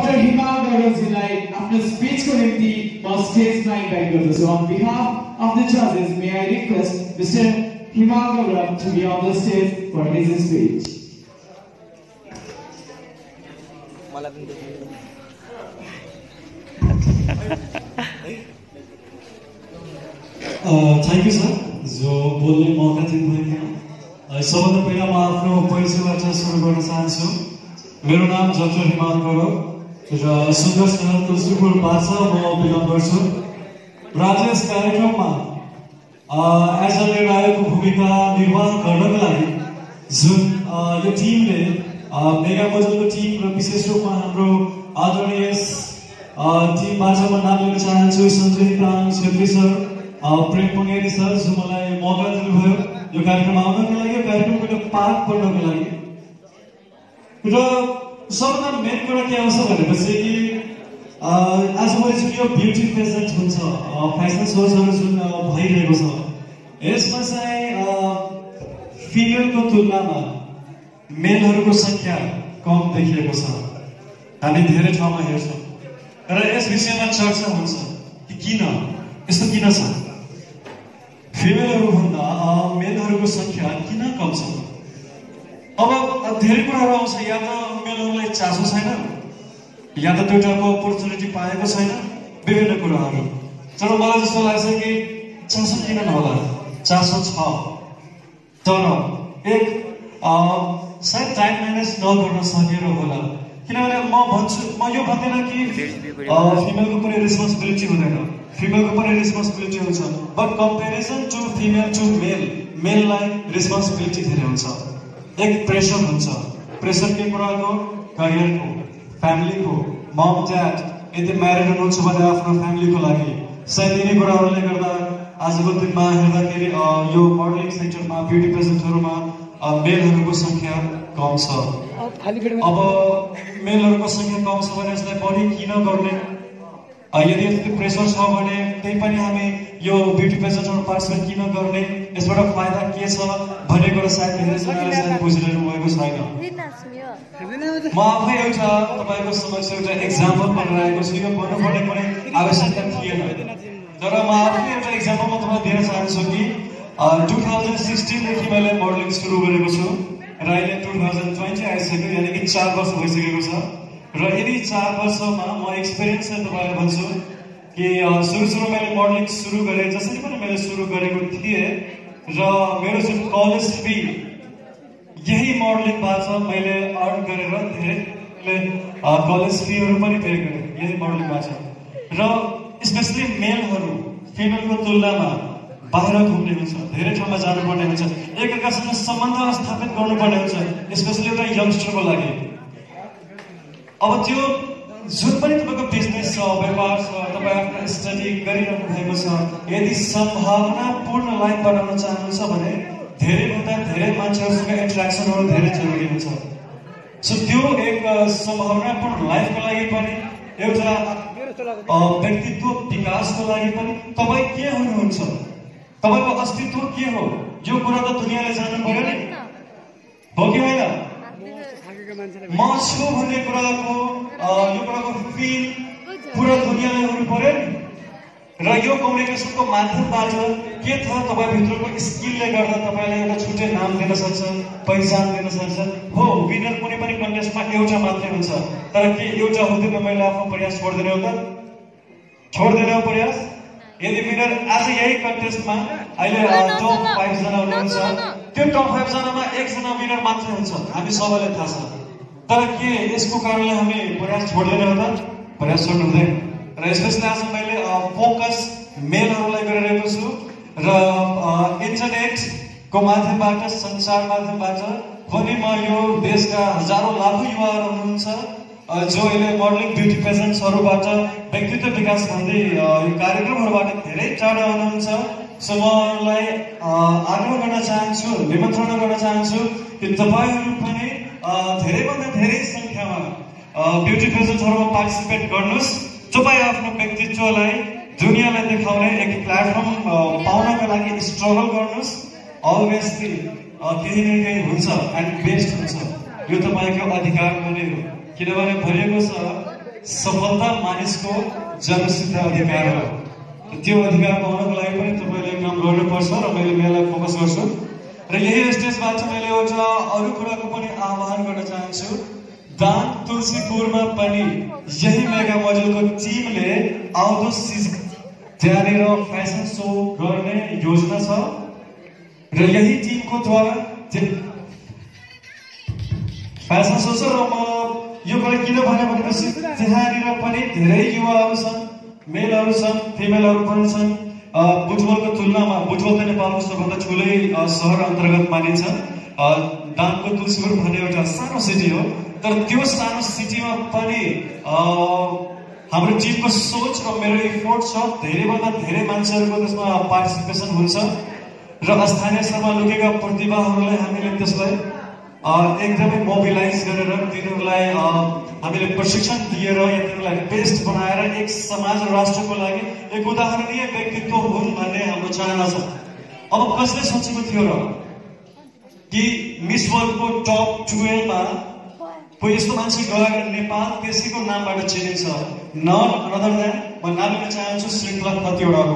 Dr. Himal Gaurav-jiलाई आफ्नो स्पिचको निम्ति म स्टेजमा इन्भाइट गर्दछु। On behalf of the judges, may I request Mr. Himal Gaurav to be on the stage for his speech. Thank you sir, जो बोल्ने मौका दिनुभयो। सबभन्दा पहिला म आफ्नो परिचयबाट सुरु गर्न चाहन्छु। मेरो नाम डक्टर हिमाल गौरव र सुन्दर शहर तुलसीपुरबाट म बिलङ गर्छु। र आज यस कार्यक्रममा एज अ निर्णायकको भूमिका निर्वाह गर्नको लागि जुन यो टिमले मेगा मजलको टिम र विशेष रूपमा हाम्रो आदरणीय टिमबाट म नाम लिन चाहन्छु सञ्जय प्राङ छेत्री सर, प्रेम पङ्गेरी सर, जो मलाई मौका दिनुभयो यो कार्यक्रम आउनको लागि, यो कार्यक्रमको पार्ट बन्नको लागि। र सबभन्दा मेन कुरा के आउँछ भनेपछि कि आजभोलि जुन यो ब्युटी पेजेन्ट हुन्छ, फेसन सोजहरू जुन भइरहेको छ, यसमा चाहिँ फिमेलको तुलनामा मेलहरूको संख्या कम देखिएको छ। हामी धेरै ठाउँमा हेर्छौँ र यस विषयमा चर्चा हुन्छ कि किन यस्तो किन छ, फिमेलहरूभन्दा मेलहरूको संख्या किन कम छ। अब धेरै कुराहरू आउँछ, या त मेलहरूलाई चासो छैन, या त दुईटाको अपर्च्युनिटी पाएको छैन, विभिन्न कुराहरू। तर मलाई जस्तो लाग्छ कि चासो किन नहोला, चासो छ, तर एक सायद टाइम म्यानेज नगर्न सकेर होला। किनभने म भन्छु, म यो भन्दैन कि फिमेलको पनि रेस्पोन्सिबिलिटी हुँदैन, फिमेलको पनि रेस्पोन्सिबिलिटी हुन्छ, but comparison to female to male, मेललाई रेस्पोन्सिबिलिटी धेरै हुन्छ। एक प्रेसर हुन्छ, प्रेसर के कुराको, करियरको, फ्यामिलीको, मम ड्याड, यदि म्यारिड हुनुहुन्छ भने आफ्नो फ्यामिलीको लागि। सायद यिनै कुराहरूले गर्दा आजको दिनमा हेर्दाखेरि यो मोडलिङ सेक्टरमा, ब्युटी पेजेन्टहरूमा मेलहरूको संख्या कम छ। अब मेलहरूको संख्या कम छ भने यसलाई बढी किन गर्ने, यदि यस्तो प्रेसर छ भने त्यही पनि हामी यो ब्युटी पेजेन्टमा पार्टिसिपेट किन गर्ने, यसबाट फाइदा के छ भन्ने कुरा सायद धेरैजनाले सायद बुझिरहनु भएको छैन। म आफै एउटा तपाईँको समक्ष एउटा एक्जाम्पल बनाइरहेको छु, यो भन्नुपर्ने कुनै आवश्यकता थिएन, तर म आफै एउटा एक्जाम्पल म तपाईँलाई दिन चाहन्छु कि 2016 देखि मैले मोडलिङ सुरु गरेको छु र अहिले 2020 आइसक्यो, यानि कि 4 वर्ष भइसकेको छ। र यदि 4 वर्षमा म एक्सपिरियन्स चाहिँ तपाईँलाई भन्छु कि सुरु मैले मोडलिङ सुरु गरेँ, जसरी पनि मैले सुरु गरेको थिएँ, र मेरो जुन कलेज फी यही मोडलिङबाट मैले अर्न गरेर धेरैले कलेज फीहरू पनि पे गरेँ यही मोडलिङबाट। र स्पेसली मेलहरू फिमेलको तुलनामा बाहिर घुम्ने हुन्छ, धेरै ठाउँमा जानुपर्ने हुन्छ, एकअर्कासँग सम्बन्ध स्थापित गर्नुपर्ने हुन्छ, स्पेसली एउटा यङ्स्टरको लागि। अब त्यो जुन पनि तपाईँको बिजनेस छ, व्यापार छ, तपाईँ आफ्नो स्टडी गरिरहनु भएको छ, यदि सम्भावनापूर्ण लाइफ बनाउन चाहनुहुन्छ भने धेरैभन्दा धेरै मान्छेहरूसँग इन्ट्रेक्सनहरू धेरै जरुरी हुन्छ। सो त्यो एक सम्भावनापूर्ण लाइफको लागि पनि, एउटा व्यक्तित्व विकासको लागि पनि तपाईँ के हुनुहुन्छ, तपाईको अस्तित्व के हो, यो कुरा त दुनियाँले जान्नु पर्यो नि, हो कि होइन? म छु भन्ने कुराको यो कुराको फिल पुरा दुनियाँले हुनु पर्यो नि। र यो कम्युनिकेसनको माध्यमबाट के छ, तपाईँभित्रको स्किलले गर्दा तपाईँले एउटा छुट्टै नाम दिन सक्छ, पहिचान दिन सक्छ। हो, विनर कुनै पनि कन्टेस्टमा एउटा मात्रै हुन्छ, तर के एउटा हुँदैन मैले आफ्नो प्रयास छोड्दिनँ हो त? छोड्दिनँ प्रयास। यदि विनर आज यही कन्टेस्टमा अहिले टप 5 जना हुनुहुन्छ, त्यो टप 5 जनामा 1 जना विनर मात्रै हुन्छ, हामी सबैलाई थाहा छ। तर के यसको कारणले हामी प्रयास छोड्दैनौँ त? प्रयास छोड्नु हुँदैन। र स्पेसली आज मैले फोकस मेलहरूलाई गरिरहेको छु र इन्टरनेटको माध्यमबाट, सञ्चार माध्यमबाट पनि म यो देशका हजारौँ लाखौँ युवाहरू हुनुहुन्छ जो अहिले मोडलिङ ब्युटी पेजेन्ट्सहरूबाट व्यक्तित्व विकास भन्दै यो कार्यक्रमहरूबाट धेरै टाढा हुनुहुन्छ। सो म उहाँलाई आग्रह गर्न चाहन्छु, निमन्त्रणा गर्न चाहन्छु कि तपाईँहरू पनि धेरैभन्दा धेरै सङ्ख्यामा ब्युटी पेजेन्ट्सहरूमा पार्टिसिपेट गर्नुहोस्। तपाईँ आफ्नो व्यक्तित्वलाई दुनियाँलाई देखाउने एक प्लेटफर्म पाउनका लागि स्ट्रगल गर्नुहोस्। अभियसली केही न केही हुन्छ एन्ड बेस्ट हुन्छ, यो तपाईँको अधिकार पनि हो। किनभने भनिएको छ सफलता मानिसको जन्मसिद्ध अधिकार हो। त्यो अधिकार पाउनको लागि पनि तपाईँले काम गर्नुपर्छ र मैले मेलाई फोकस गर्छु र यही स्टेजबाट मैले एउटा अरू कुराको पनि आह्वान गर्न चाहन्छु। दाङ तुलसीपुरमा पनि यही मेगा मोडलको टिमले आउँदो सिजन त्यहाँनिर फेसन सो गर्ने योजना छ र यही टिमको द्वारा फेसन सो छ र म यो कुरा किन भनेपछि त्यहाँनिर पनि धेरै युवाहरू छन्, मेलहरू छन्, फिमेलहरू पनि छन्। बुटवलको तुलनामा बुटवल त नेपालको सबभन्दा ठुलै सहर अन्तर्गत मानिन्छ। दाङको तुलसीपुर भन्ने एउटा सानो सिटी हो, तर त्यो सानो सिटीमा पनि हाम्रो टिमको सोच र मेरो इफोर्ट छ। धेरैभन्दा धेरै मान्छेहरूको त्यसमा पार्टिसिपेसन हुन्छ र स्थानीय स्तरमा लुकेका प्रतिभाहरूलाई हामीले त्यसलाई एकदमै मोबिलाइज गरेर तिनीहरूलाई हामीले प्रशिक्षण दिएर या तिनीहरूलाई बेस्ट बनाएर एक समाज र राष्ट्रको लागि एक उदाहरणीय व्यक्तित्व हुन् भन्ने हाम्रो चाहना छ। अब कसले सोचेको थियो र कि मिस वर्ल्डको टप 12 मा कोही यस्तो मान्छे गएर नेपाल त्यसैको नामबाट चिनिन्छ। नन अदर देन म नाम लिन चाहन्छु श्रृङ्खला खतिवडाको।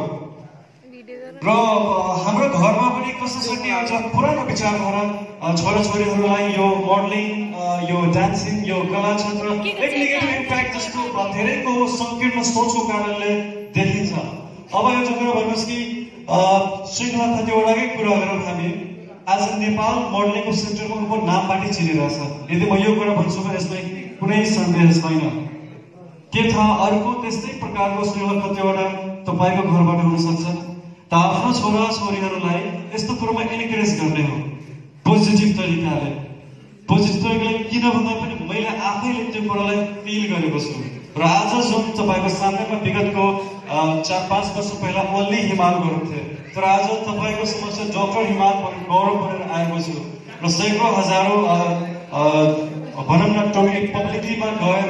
र हाम्रो घरमा पनि कसैले एउटा पुरानो विचारधारा छोराछोरीहरूलाई यो मोडलिङ, यो डान्सिङ, यो कला क्षेत्र एक नेगेटिभ इम्प्याक्ट जस्तो धेरैको सङ्कीर्ण सोचको कारणले देखिन्छ। अब एउटा कुरा भन्नुहोस् कि श्रृङ्खला खतिवडाकै कुरा गरौँ हामी। आज नेपाल मोडलिङको सेक्टरमा नामबाटै चिनिरहेछ। यदि म यो कुरा भन्छु भने यसलाई कुनै सन्देह छैन। के थाहा अर्को त्यस्तै प्रकारको श्रृङ्खला खतिवडा तपाईँको घरबाट हुनसक्छ। त आफ्नो छोरा छोरीहरूलाई यस्तो कुरोमा इन्करेज गर्ने हो पोजिटिभ तरिकाले। पोजिटिभ तरिकाले किन भन्दा पनि मैले आफैले त्यो कुरालाई फिल गरेको छु र आज जुन तपाईँको सामनेमा विगतको 4-5 वर्ष पहिला ओन्ली हिमाल गर्नुहुन्थ्यो, तर आज तपाईँको समक्ष डाक्टर हिमाल भनेर गौरव बनेर आएको छु र सैकौँ हजारौँ भनौँ न पब्लिकलीमा गएर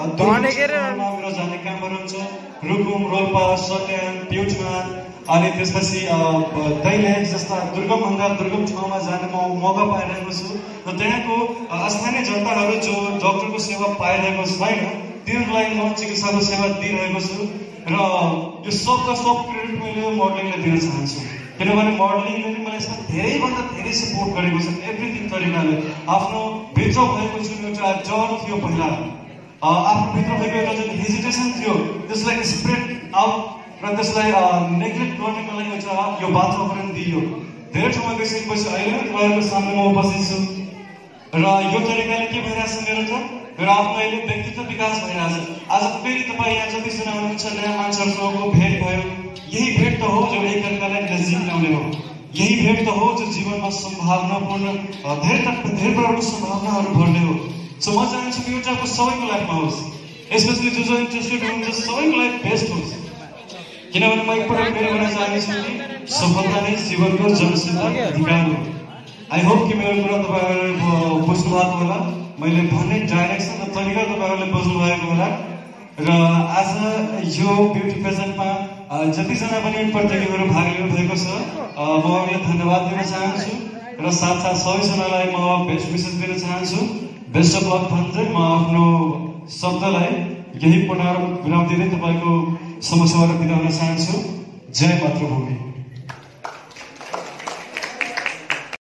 जाने कामहरू हुन्छ। रुकुम, रोल्पा, सल्यान, प्युटमान अनि त्यसपछि दैलेख जस्ता दुर्गमभन्दा दुर्गम ठाउँमा जाने मौका पाइरहेको छु र त्यहाँको स्थानीय जनताहरू जो डाक्टरको सेवा पाइरहेको छैन तिनीहरूलाई म चिकित्साको सेवा दिइरहेको छु र यो सबका सब क्रेडिट मैले मोडलिङलाई दिन चाहन्छु। किनभने मोडलिङले पनि मलाई यसमा धेरैभन्दा धेरै सपोर्ट गरेको छ एभ्रिथिङ तरिकाले। आफ्नो भित्र भएको जुन एउटा डर थियो पहिला, आफ्नो भित्र भएको एउटा जुन हेजिटेसन थियो त्यसलाई स्प्रेड आउट र त्यसलाई नेग्लेक्ट गर्नको लागि एउटा यो वातावरण दियो। धेरै ठाउँमा गइसकेपछि अहिले तपाईँहरूको सामने म उपस्थित छु र यो तरिकाले के भइरहेछ मेरो त मेरो आफ्नो अहिले व्यक्तित्व विकास भइरहेछ। आज फेरि तपाईँ यहाँ जतिजना हुनुहुन्छ नयाँ मान्छेहरूसँगको भेट भयो। यही भेट त हो जो एकअर्कालाई नजिक ल्याउने हो। यही भेट त हो जो जीवनमा सम्भावनापूर्ण धेरै प्रकारको सम्भावनाहरू भर्ने हो। सो म चाहन्छु कि एउटाको सबैको लाइफमा होस्, स्पेसली जो जो इन्ट्रेस्टेड हुनुहुन्छ सबैको लाइफ बेस्ट होस्। किनभने म एकपल्ट मेरो भन्न चाहन्छु कि सफलता नै जीवनको जन्मसिद्ध अधिकार हो। आई होप कि मेरो कुरा तपाईँहरूले बुझ्नु भएको होला। मैले भन्ने डाइरेक्सन र तरिका तपाईँहरूले बुझ्नु भएको होला र आज यो ब्युटी पेजेन्टमा जतिजना पनि प्रतियोगीहरू भाग लिनु भएको छ म उहाँलाई धन्यवाद दिन चाहन्छु र साथसाथ सबैजनालाई म बेस्ट विसेस दिन चाहन्छु। बेस्ट अफ लक भन्दै म आफ्नो शब्दलाई यही पुनः विराम दिँदै तपाईँको समक्षबाट बिदा हुन चाहन्छु। जय मातृभूमि।